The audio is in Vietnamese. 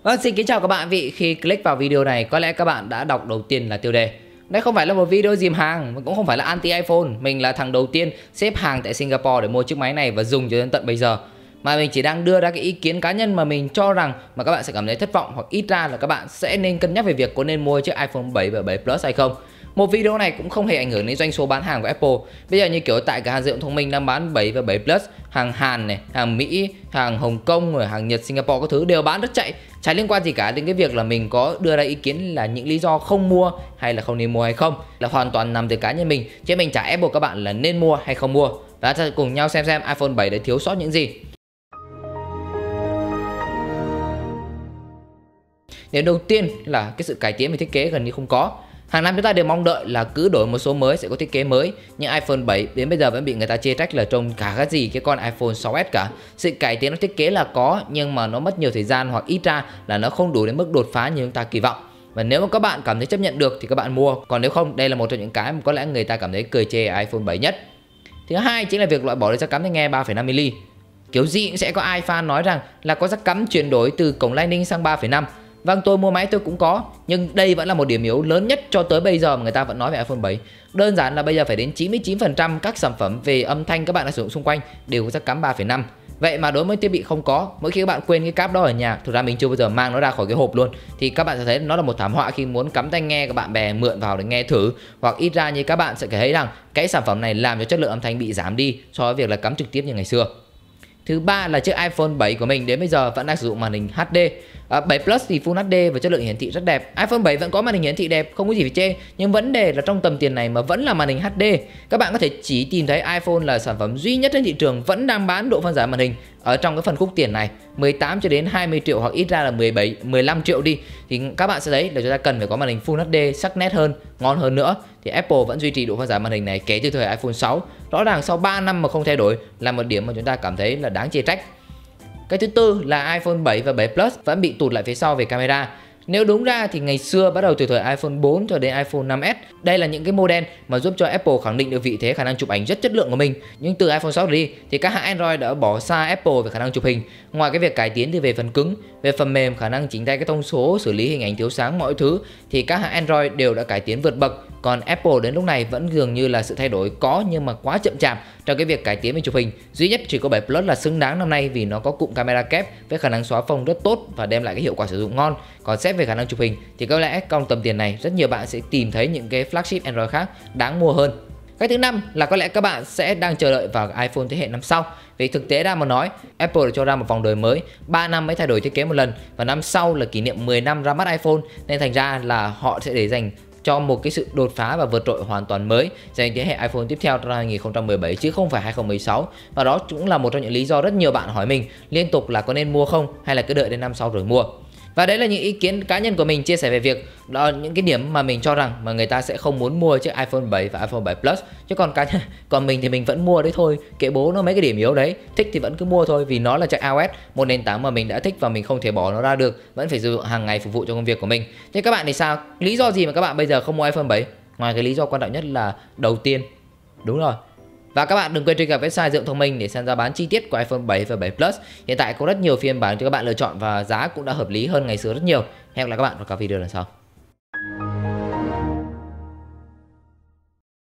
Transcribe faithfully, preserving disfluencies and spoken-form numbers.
Vâng, xin kính chào các bạn vị. Khi click vào video này, có lẽ các bạn đã đọc đầu tiên là tiêu đề. Đây không phải là một video dìm hàng, cũng không phải là anti iPhone. Mình là thằng đầu tiên xếp hàng tại Singapore để mua chiếc máy này và dùng cho đến tận bây giờ. Mà mình chỉ đang đưa ra cái ý kiến cá nhân mà mình cho rằng mà các bạn sẽ cảm thấy thất vọng, hoặc ít ra là các bạn sẽ nên cân nhắc về việc có nên mua chiếc iPhone bảy và bảy Plus hay không. Một video này cũng không hề ảnh hưởng đến doanh số bán hàng của Apple. Bây giờ như kiểu tại cửa hàng di động thông minh đang bán bảy và bảy Plus, hàng Hàn này, hàng Mỹ, hàng Hồng Kông, rồi hàng Nhật, Singapore các thứ đều bán rất chạy. Chả liên quan gì cả đến cái việc là mình có đưa ra ý kiến là những lý do không mua hay là không nên mua hay không, là hoàn toàn nằm từ cá nhân mình, chứ mình chả ép buộc các bạn là nên mua hay không mua. Và ta cùng nhau xem xem iPhone bảy đã thiếu sót những gì. Điểm đầu tiên là cái sự cải tiến về thiết kế gần như không có. Hàng năm chúng ta đều mong đợi là cứ đổi một số mới sẽ có thiết kế mới, nhưng iPhone bảy đến bây giờ vẫn bị người ta chê trách là trông cả cái gì cái con iPhone sáu S cả. Sự cải tiến thiết kế là có, nhưng mà nó mất nhiều thời gian, hoặc ít ra là nó không đủ đến mức đột phá như chúng ta kỳ vọng. Và nếu mà các bạn cảm thấy chấp nhận được thì các bạn mua, còn nếu không, đây là một trong những cái mà có lẽ người ta cảm thấy cười chê iPhone bảy nhất. Thứ hai chính là việc loại bỏ được jack cắm tai nghe ba phẩy năm mi-li-mét. Kiểu gì cũng sẽ có ai fan nói rằng là có jack cắm chuyển đổi từ cổng Lightning sang ba phẩy năm. Vâng, tôi mua máy tôi cũng có, nhưng đây vẫn là một điểm yếu lớn nhất cho tới bây giờ mà người ta vẫn nói về iPhone bảy. Đơn giản là bây giờ phải đến chín mươi chín phần trăm các sản phẩm về âm thanh các bạn đã sử dụng xung quanh đều có jack cắm ba phẩy năm. Vậy mà đối với thiết bị không có, mỗi khi các bạn quên cái cáp đó ở nhà, thực ra mình chưa bao giờ mang nó ra khỏi cái hộp luôn, thì các bạn sẽ thấy nó là một thảm họa khi muốn cắm tai nghe các bạn bè mượn vào để nghe thử, hoặc ít ra như các bạn sẽ thấy rằng cái sản phẩm này làm cho chất lượng âm thanh bị giảm đi so với việc là cắm trực tiếp như ngày xưa. Thứ ba là chiếc iPhone bảy của mình đến bây giờ vẫn đang sử dụng màn hình hát đê. À, bảy Plus thì Full hát đê và chất lượng hiển thị rất đẹp. iPhone bảy vẫn có màn hình hiển thị đẹp, không có gì phải chê. Nhưng vấn đề là trong tầm tiền này mà vẫn là màn hình hát đê. Các bạn có thể chỉ tìm thấy iPhone là sản phẩm duy nhất trên thị trường vẫn đang bán độ phân giải màn hình ở trong cái phân khúc tiền này, mười tám cho đến hai mươi triệu, hoặc ít ra là mười bảy, mười lăm triệu đi, thì các bạn sẽ thấy là chúng ta cần phải có màn hình Full hát đê sắc nét hơn, ngon hơn nữa. Thì Apple vẫn duy trì độ phân giải màn hình này kể từ thời iPhone sáu. Rõ ràng sau ba năm mà không thay đổi là một điểm mà chúng ta cảm thấy là đáng chê trách. Cái thứ tư là iPhone bảy và bảy Plus vẫn bị tụt lại phía sau về camera. Nếu đúng ra thì ngày xưa bắt đầu từ thời iPhone bốn cho đến iPhone năm S, đây là những cái model mà giúp cho Apple khẳng định được vị thế khả năng chụp ảnh rất chất lượng của mình. Nhưng từ iPhone sáu đi thì các hãng Android đã bỏ xa Apple về khả năng chụp hình. Ngoài cái việc cải tiến từ về phần cứng, về phần mềm, khả năng chỉnh tay cái thông số, xử lý hình ảnh thiếu sáng mọi thứ, thì các hãng Android đều đã cải tiến vượt bậc. Còn Apple đến lúc này vẫn dường như là sự thay đổi có nhưng mà quá chậm chạp trong cái việc cải tiến về chụp hình. Duy nhất chỉ có bảy Plus là xứng đáng năm nay vì nó có cụm camera kép với khả năng xóa phông rất tốt và đem lại cái hiệu quả sử dụng ngon. Còn xét về khả năng chụp hình thì có lẽ trong tầm tiền này rất nhiều bạn sẽ tìm thấy những cái flagship Android khác đáng mua hơn. Cái thứ năm là có lẽ các bạn sẽ đang chờ đợi vào iPhone thế hệ năm sau. Vì thực tế ra mà nói, Apple đã cho ra một vòng đời mới, ba năm mới thay đổi thiết kế một lần, và năm sau là kỷ niệm mười năm ra mắt iPhone, nên thành ra là họ sẽ để dành cho một cái sự đột phá và vượt trội hoàn toàn mới dành thế hệ iPhone tiếp theo trong hai nghìn không trăm mười bảy chứ không phải hai nghìn không trăm mười sáu. Và đó cũng là một trong những lý do rất nhiều bạn hỏi mình liên tục là có nên mua không hay là cứ đợi đến năm sau rồi mua. Và đấy là những ý kiến cá nhân của mình chia sẻ về việc đó, những cái điểm mà mình cho rằng mà người ta sẽ không muốn mua chiếc iPhone bảy và iPhone bảy Plus. Chứ còn cá nhân còn mình thì mình vẫn mua đấy thôi, kệ bố nó mấy cái điểm yếu đấy, thích thì vẫn cứ mua thôi, vì nó là chiếc iOS, một nền tảng mà mình đã thích và mình không thể bỏ nó ra được, vẫn phải sử dụng hàng ngày phục vụ cho công việc của mình. Thế các bạn thì sao? Lý do gì mà các bạn bây giờ không mua iPhone bảy? Ngoài cái lý do quan trọng nhất là đầu tiên, đúng rồi. Và các bạn đừng quên truy cập website di động thông minh để xem giá bán chi tiết của iPhone bảy và bảy Plus. Hiện tại có rất nhiều phiên bản cho các bạn lựa chọn và giá cũng đã hợp lý hơn ngày xưa rất nhiều. Hẹn gặp lại các bạn vào các video lần sau.